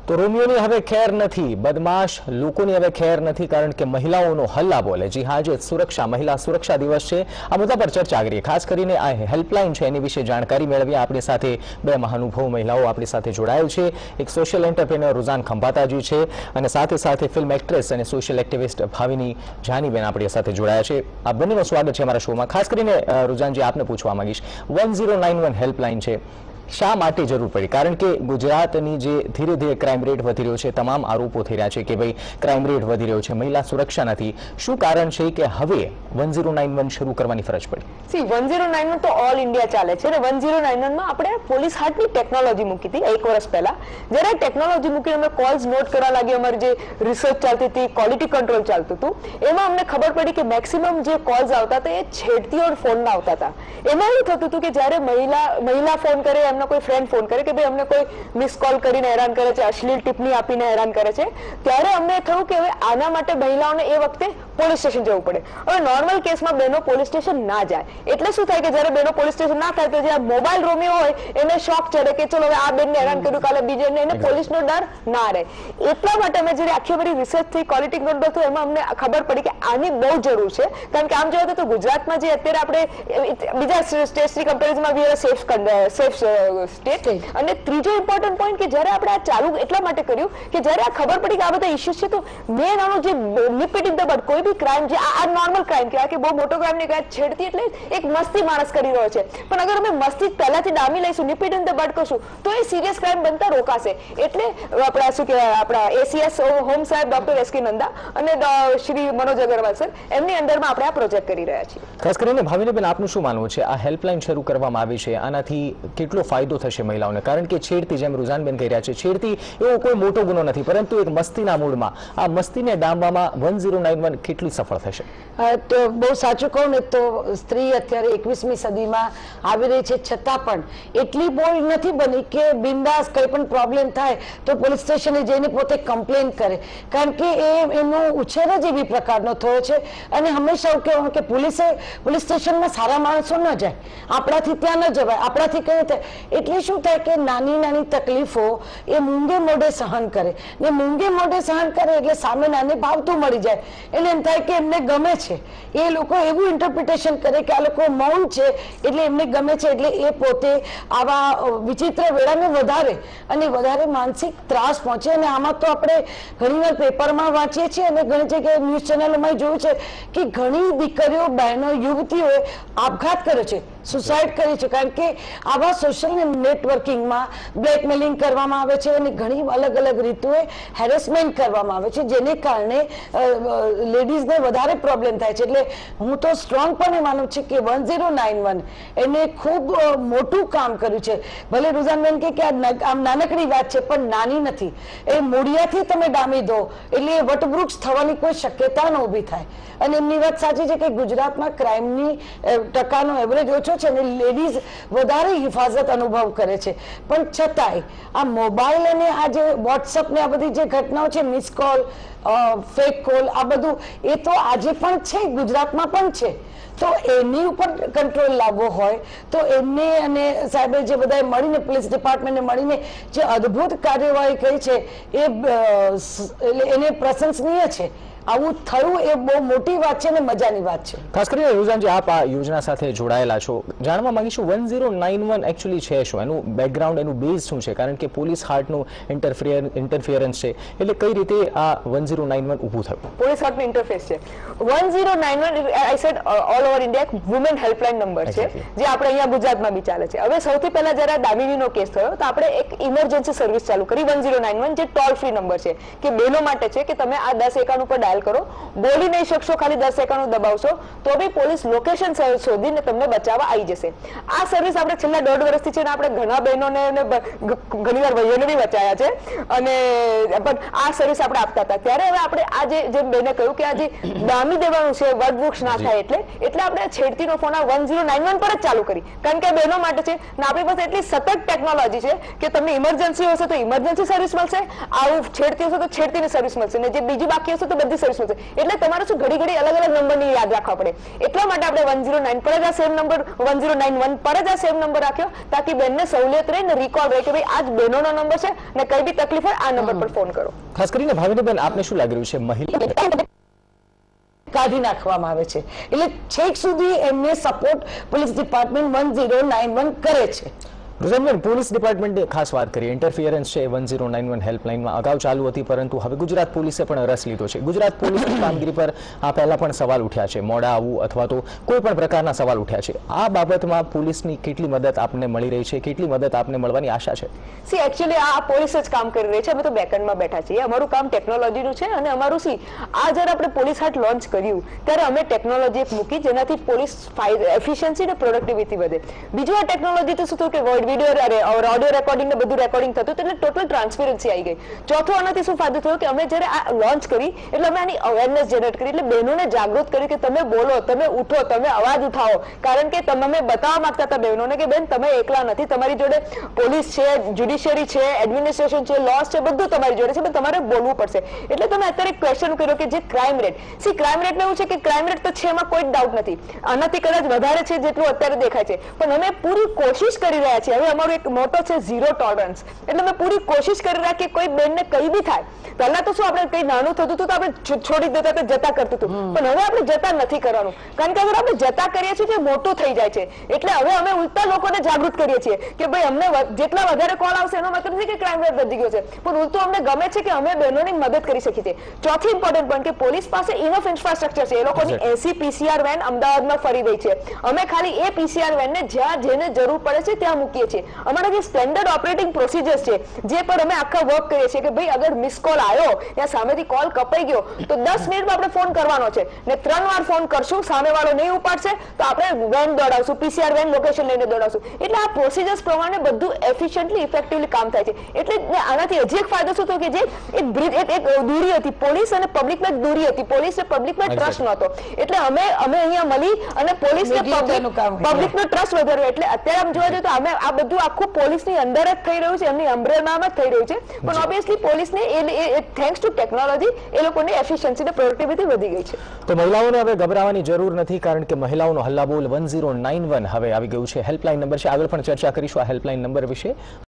તો રોમિયોની હવે ખેર નથી, બદમાશ લોકોની હવે ખેર નથી, કારણ કે મહિલાઓનો હલ્લા બોલે. જી હા, આજે મહિલા સુરક્ષા દિવસ છે. આ મુદ્દા પર ચર્ચા કરીએ. ખાસ કરીને આ હેલ્પલાઇન છે એની વિશે જાણકારી મેળવીએ. આપણી સાથે બે મહાનુભાવ મહિલાઓ આપણી સાથે જોડાયેલ છે. એક સોશિયલ એન્ટરપ્રેન્યોર રૂઝાન ખંભાતાજી છે અને સાથે સાથે ફિલ્મ એક્ટ્રેસ અને સોશિયલ એક્ટિવિસ્ટ ભાવિની જાનીબેન આપણી સાથે જોડાયા છે. આ બંનેનું સ્વાગત છે અમારા શોમાં. ખાસ કરીને રૂઝાનજી, આપને પૂછવા માંગીશ, 1091 હેલ્પલાઇન છે, શા માટે જરૂર પડી? કારણ કે ગુજરાતની જે ધીરે ધીરે ક્રાઇમ રેટ વધી રહ્યો છે, તમામ આરોપો થઈ રહ્યા છે કે ભાઈ ક્રાઇમ રેટ વધી રહ્યો છે, મહિલા સુરક્ષા નથી. શું કારણ છે કે હવે 1091 શરૂ કરવાની ફરજ પડી? 1091 તો ઓલ ઇન્ડિયા ચાલે છે અને 1091 માં આપણે પોલીસ હાર્ટની ટેકનોલોજી મૂકી હતી 1 વર્ષ પહેલા. જ્યારે ટેકનોલોજી મૂકીને અમે કોલ્સ નોટ કરવા લાગી, અમારી જે રિસર્ચ ચાલતી હતી, ક્વોલિટી કંટ્રોલ ચાલતું હતું, એમાં અમને ખબર પડી કે મેક્સિમમ જે કોલ્સ આવતા હતા એ છેડતીઓ ફોનના આવતા હતા. એમાં એવું થતું હતું કે જ્યારે મહિલા ફોન કરે, એમનો કોઈ ફ્રેન્ડ ફોન કરે કે ભાઈ અમને કોઈ મિસ કોલ કરીને હેરાન કરે છે, અશ્લીલ ટિપ્પણી આપીને હેરાન કરે છે, ત્યારે અમને થયું કે હવે આના માટે મહિલાઓને એ વખતે પોલીસ સ્ટેશન જવું પડે. હવે નોર્મલ કેસમાં બહેનો પોલીસ સ્ટેશન ના જાય, એટલે શું થાય કે જ્યારે બહેનો પોલીસ સ્ટેશન ના થાય તો જે મોબાઈલ રોમિયો હોય એને શોખ ચડે કે ચલો હવે આ બેનને હેરાન કર્યું, કાલે બીજાને, એને પોલીસનો ડર ના રહે. એટલા માટે અમે જ્યારે આખી બધી રિસર્ચ થઈ, ક્વોલિટી કંટ્રોલ થયું, એમાં અમને ખબર પડી કે આની બહુ જરૂર છે. કારણ કે આમ જોવા તો ગુજરાતમાં જે અત્યારે આપણે બીજા સ્ટેટ્સની કમ્પેરિઝનમાં વી આર સેફ સ્ટેટ. અને ત્રીજો ઇમ્પોર્ટન્ટ પોઈન્ટ કે જ્યારે આપણે આ ચાલુ એટલા માટે કર્યું કે જ્યારે આ ખબર પડી કે આ બધા ઇશ્યુઝ છે, તો મેન આનો જે નિપિટ ઇન ધ બડ, કોઈ બી ક્રાઇમ જે આ નોર્મલ ક્રાઇમ કહેવાય કે બહુ મોટો ક્રાઇમ નહીં કહેવાય, છેડતી એટલે એક મસ્તી માણસ કરી રહ્યો છે, પણ અગર અમે મસ્તી પહેલાથી ડામી લઈશું, નિપિટ ઇન ધ બડ કરશું, તો એ સિરિયસ ક્રાઇમ બનતા રોકાશે. એટલે આપણા શું કહેવાય, આપણા એસીએસ હોમ સાહેબ ડોક્ટર એસ કે નંદા અને શ્રી મનોજ અગરવાલ સર, એમની અંદરમાં આપણે આ પ્રોજેક્ટ કરી રહ્યા છીએ. ખાસ કરીને ભાવિનીબેન, આપનું શું માનવું છે? આ હેલ્પલાઇન શરૂ કરવામાં આવી છે, આનાથી કેટલો ફાયદો થશે મહિલાઓને? કારણ કે છેડતી, જેમ રૂઝાનબેન કહી રહ્યા છે, છેડતી એવો કોઈ મોટો ગુનો નથી, પરંતુ એક મસ્તીના મૂળમાં આ મસ્તીને ડામવામાં 1091 કેટલી સફળ થશે? તો બહુ સાચું કહું ને તો સ્ત્રી અત્યારે 21મી સદીમાં આવી રહી છે, છતાં પણ એટલી બોલ્ડ નથી બની કે બિંદાસ કંઈ પણ પ્રોબ્લેમ થાય તો પોલીસ સ્ટેશને જઈને પોતે કમ્પ્લેન કરે. કારણ કે એનો ઉછેર જ એવી પ્રકારનો થયો છે. અને હંમેશા એવું કહેવાનું કે પોલીસ સ્ટેશનમાં સારા માણસો ન જાય, આપણાથી ત્યાં ન જવાય, આપણાથી કઈ થાય. એટલે શું થાય કે નાની નાની તકલીફો એ મૂંગે મોઢે સહન કરે, ને મૂંગે મોઢે સહન કરે એટલે સામે નાને ભાવતું મળી જાય, એટલે એમ થાય કે એમને ગમે છે. એ લોકો એવું ઇન્ટરપ્રિટેશન કરે કે આ લોકો મૌન છે એટલે એમને ગમે છે, એટલે એ પોતે આવા વિચિત્ર વેળાને વધારે માનસિક ત્રાસ પહોંચે. અને આમાં તો આપણે ઘણીવાર પેપરમાં વાંચીએ છીએ અને ઘણી જગ્યાએ ન્યૂઝ ચેનલોમાં જોયું છે કે ઘણી દીકરીઓ, બહેનો, યુવતીઓએ આપઘાત કર્યો છે, સુસાઇડ કરી છે. કારણ કે આવા સોશિયલ નેટવર્કિંગમાં બ્લેકમેલિંગ કરવામાં આવે છે અને ઘણી અલગ અલગ રીતોએ હેરેસમેન્ટ કરવામાં આવે છે, જેને કારણે લેડીઝને વધારે પ્રોબ્લેમ થાય છે. એટલે હું તો સ્ટ્રોંગપણે માનું છું કે 1091 એને ખૂબ મોટું કામ કર્યું છે. ભલે રૂઝાનબેન કે આમ નાનકડી વાત છે, પણ નાની નથી. એ મૂળિયાથી તમે ડામી દો એટલે એ વટવૃક્ષ થવાની કોઈ શક્યતા ન ઊભી થાય. અને એમની વાત સાચી છે કે ગુજરાતમાં ક્રાઇમની ટકાનો એવરેજ ઓછો છે અને લેડીઝ વધારે હિફાજત અનુભવ કરે છે. પણ છતાંય આ મોબાઈલ અને આ જે વોટ્સઅપ ને આ બધી જે ઘટનાઓ છે, મિસ કોલ, ફેક કોલ, આ બધું એ તો આજે પણ છે, ગુજરાતમાં પણ છે. તો એની ઉપર કંટ્રોલ લાવવો હોય તો એમને અને સાહેબે જે બધાએ મળીને, પોલીસ ડિપાર્ટમેન્ટને મળીને જે અદ્ભુત કાર્યવાહી કરી છે એને પ્રશંસનીય છે. આવું થયું એ બહુ મોટી વાત છે અને મજાની વાત છે. ખાસ કરીને રૂઝાનજી, આપ આ યોજના સાથે જોડાયેલા છો, જાણવા માંગીશું 1091 એકચ્યુઅલી છે શું, એનું બેકગ્રાઉન્ડ, એનું બેઝ શું છે? કારણ કે પોલીસ હાર્ટનું ઇન્ટરફિયરન્સ છે, એટલે કઈ રીતે આ 1091 ઊભું થયું? પોલીસ હાર્ટનું ઇન્ટરફેસ છે 1091. I said all over India એક વુમેન હેલ્પલાઇન નંબર છે, જે આપણે અહીંયા ગુજરાતમાં બી ચાલે છે. હવે સૌથી પહેલા જ્યારે દામિનીનો કેસ થયો તો આપણે એક ઇમરજન્સી સર્વિસ ચાલુ કરી 1091, જે ટોલ ફ્રી નંબર છે કે બહેનો માટે છે કે તમે આ 10 એકાઉન્ટ ઉપર ડાયલ કરો, બોલી નહીં શકશો, ખાલી 10 સેકન્ડ દબાવશો તો બી પોલીસ લોકેશન શોધીને તમને બચાવવા આવી જશે. આ સર્વિસ આપણે છેલ્લા 1.5 વર્ષથી છે ને આપણે ઘણા બહેનોને ઘણીવાર ભાઈઓને બી બચાવ્યા છે. અને પણ આ સર્વિસ આપણે આપતા હતા. ત્યારે હવે આપણે આ જેમ બેને કહ્યું કે આ જે ડામી દેવાનું છે, વટવૃક્ષ ના થાય, એટલે આપણે છેડતીનો ફોન આ 1091 પર જ ચાલુ કરી. કારણ કે બહેનો માટે છે ને આપણી પાસે એટલી સતત ટેકનોલોજી છે કે તમને ઇમરજન્સી હશે તો ઇમરજન્સી સર્વિસ મળશે, આવું છેડતી હશે તો છેડતીની સર્વિસ મળશે, ને જે બીજી બાકી હશે તો બધી સર્વિસ મળશે. એટલે તમારે શું ઘડી ઘડી અલગ અલગ નંબરની યાદ રાખવા પડે. એટલા માટે આપણે 109 પર જ આ સેમ નંબર 1091 પર જ આ સેમ નંબર રાખ્યો, તાકી બેનને સહુલિયત રહે ને રિકોર્ડ રહે કે ભાઈ આજ બહેનોનો નંબર છે ને કઈ બી તકલીફ હોય આ નંબર પર ફોન કરો. ખાસ કરીને ભાવિનીબેન, આપને શું લાગી રહ્યું છે મહિલા કાઢી નાખવામાં આવે છે, એટલે છેક સુધી એમને સપોર્ટ પોલીસ ડિપાર્ટમેન્ટ 1091 કરે છે. રુઝાનબેન, પોલીસ ડિપાર્ટમેન્ટે ખાસ વાત કરી, ઇન્ટરફિયરન્સ છે 1091 હેલ્પલાઇનમાં અગાઉ ચાલુ હતી, પરંતુ હવે ગુજરાત પોલીસે પણ રસ લીધો છે. ગુજરાત પોલીસની કામગીરી પર આ પહેલા પણ સવાલ ઉઠ્યા છે, મોડા આવવું અથવા તો કોઈ પણ પ્રકારના સવાલ ઉઠ્યા છે. આ બાબતમાં પોલીસની કેટલી મદદ આપને મળી રહી છે, કેટલી મદદ આપને મળવાની આશા છે? સી એકચ્યુઅલી આ પોલીસ જ કામ કરી રહી છે, અમે તો બેકએન્ડમાં બેઠા છીએ. અમારું કામ ટેકનોલોજીનું છે અને અમારું આ જ્યારે આપણે પોલીસ હાટ લોન્ચ કર્યું ત્યારે અમે ટેકનોલોજી એક મૂકી જેનાથી પોલીસ એફિશિયન્સી અને પ્રોડક્ટિવિટી વધે. બીજું આ ટેકનોલોજી તો શું થયું કે વિડીયો ઓડિયો રેકોર્ડિંગ ને બધું રેકોર્ડિંગ થતું એટલે ટોટલ ટ્રાન્સપેરન્સી આવી ગઈ. ચોથું આનાથી શું ફાયદો થયો કે અમે જ્યારે આ લોન્ચ કરી એટલે અમે આની અવેરનેસ જનરેટ કરી, એટલે બહેનોને જાગૃત કરી કે તમે બોલો, તમે ઉઠો, તમે અવાજ ઉઠાવો. કારણ કે તમે બતાવવા માંગતા હતા બહેનોને કે બેન તમે એકલા નથી, તમારી જોડે પોલીસ છે, જ્યુડિશિયરી છે, એડમિનિસ્ટ્રેશન છે, લોસ છે, બધું તમારી જોડે છે, પણ તમારે બોલવું પડશે. એટલે તમે અત્યારે ક્વેશ્ચન કર્યો કે જે ક્રાઇમ રેટ, ક્રાઇમ રેટ એવું છે કે ક્રાઇમ રેટ તો છે, એમાં કોઈ ડાઉટ નથી, આનાથી કદાચ વધારે છે જેટલું અત્યારે દેખાય છે, પણ અમે પૂરી કોશિશ કરી રહ્યા છીએ. હવે અમારો એક મોટો છે ઝીરો ટોલરન્સ, એટલે અમે પૂરી કોશિશ કરી રહ્યા કે કોઈ બેનને કઈ બી થાય. પહેલા તો શું આપણે કઈ નાનું થતું હતું તો આપણે છોડી દેતા હતા, જતા કરતું હતું, પણ હવે આપણે જતા નથી કરવાનું. કારણ કે અગર આપણે જતા કરીએ છીએ તે મોટું થઈ જાય છે. એટલે હવે અમે ઉલટા લોકોને જાગૃત કરીએ છીએ કે ભાઈ અમને જેટલા વધારે કોલ આવશે એનો મતલબ નથી કે ક્રાઇમ રેટ વધી ગયો છે, પણ ઉલટું અમને ગમે છે કે અમે બહેનોની મદદ કરી શકીએ છીએ. ચોથી ઇમ્પોર્ટન્ટ પોઈન્ટ કે પોલીસ પાસે ઇનફ ઇન્ફ્રાસ્ટ્રક્ચર છે, એ લોકોની 80 પીસીઆર વેન અમદાવાદમાં ફરી રહી છે. અમે ખાલી એ પીસીઆર વેનને જ્યાં જેને જરૂર પડે છે ત્યાં મૂકીએ છીએ. અમારા જે સ્ટેન્ડર્ડ ઓપરેટિંગ પ્રોસિજર્સ છે જે પર અમે આખા વર્ક કરીએ છીએ કે ભાઈ અગર મિસ કોલ આવ્યો ત્યાં સામેથી કોલ કપાઈ ગયો તો 10 મિનિટમાં આપણે ફોન કરવાનો છે ને 3 વાર ફોન કરશું, સામેવાળો નહીં ઉપાડશે તો આપણે વેન દોડાવશું, પીસીઆર વેન લોકેશન લઈને દોડાવશું. એટલે આ પ્રોસિજર્સ પ્રમાણે બધું એફિશિયન્ટલી ઇફેક્ટિવલી કામ થાય છે. એટલે આનાથી હજી એક ફાયદો શું થયો કે જે એક દૂરી હતી પોલીસ અને પબ્લિકમાં, દૂરી હતી પોલીસ અને પબ્લિકમાં ટ્રસ્ટ નહોતો. એટલે અમે અહીંયા મળી અને પોલીસને પબ્લિકનો ટ્રસ્ટ વધાર્યો. એટલે અત્યારે આમ જોવા જઈએ તો અમે આ બધું આખું પોલીસની અંદર જ થઈ રહ્યું છે, એમની અમ્બ્રેલામાં જ થઈ રહ્યું છે, પણ ઓબ્વિયસલી પોલીસને થેન્ક્સ ટુ ટેકનોલોજી એ લોકોની એફિશિયન્સી અને પ્રોડક્ટિવિટી વધી ગઈ છે. તો મહિલાઓને હવે ગભરાવાની જરૂર નથી, કારણ કે મહિલાઓનો હલ્લાબોલ 1091 હવે આવી ગયું છે. હેલ્પલાઇન નંબર છે, આગળ પણ ચર્ચા કરીશું આ હેલ્પલાઇન નંબર વિશે.